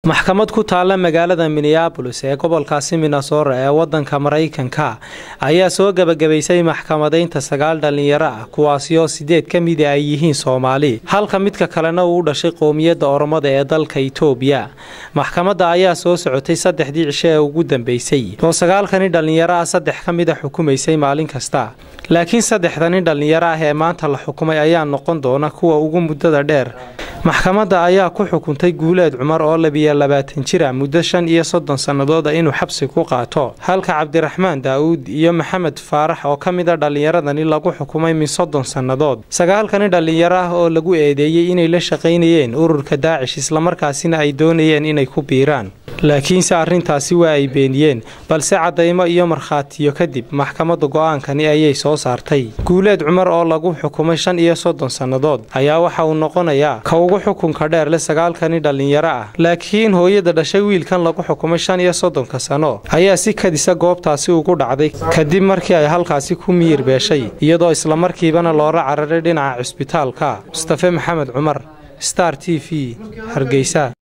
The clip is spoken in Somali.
maxkamad ku taala magaalada Minneapolis ee gobolkaasi Minnesota ee wadanka Mareykanka ayaa soo gabagabaysay maxkamadeynta 9 dhalinyaro ah kuwaasi oo 8 kamid ah ay yihiin Soomaali halka midka kalena uu dhashay qoomiyadda Oromada ee dalka Itoobiya. Maxkamadda ayaa soo socotay 3 cisho ee ugu dambeysay oo 9 kan dhalinyaro ah 3 kamid ah xukumaysay maalin kasta. laakiin 3 dhalinyaro ah ee maanta la xukumay ayaa noqon doona kuwa ugu muddada dheer. maxkamadda ayaa ku xukuntay Guuleed Cumar oo 22 jir ah muddo 35 sanadood inuu xabsi ku qaato halka Cabdiraxmaan Daawud iyo Maxamed Faarax oo kamid ah dhalinyaradani lagu xukumay min 30 sanadood. 9 kan dhalinyaro ah oo lagu eedeeyay inay la shaqeynayeen ururka Daacish isla markaasina ay doonayeen inay ku biiraan. laakiin arrintaasi waa ay beeniyeen balse cadeymo iyo markhaatiyo kadib maxkamadda go'aankani ayay soo saartay. Guuleed Cumar oo lagu xukumay 35 sanadood ayaa waxa uu noqonayaa ka ugu xukunka dheer le 9 kan dhalinyaro ah. laakiin hooyada dhashay wiilkan lagu xukumay 35 sano ayaa si kadisa goobtaasi ugu dhacday kadib markii ay halkaasi ku miyir beeshay iyadoo isla markiibana loo cararay dhinaca isbitaalka. Mustafa Maxamed Cumar, Star TV, Hargeysa.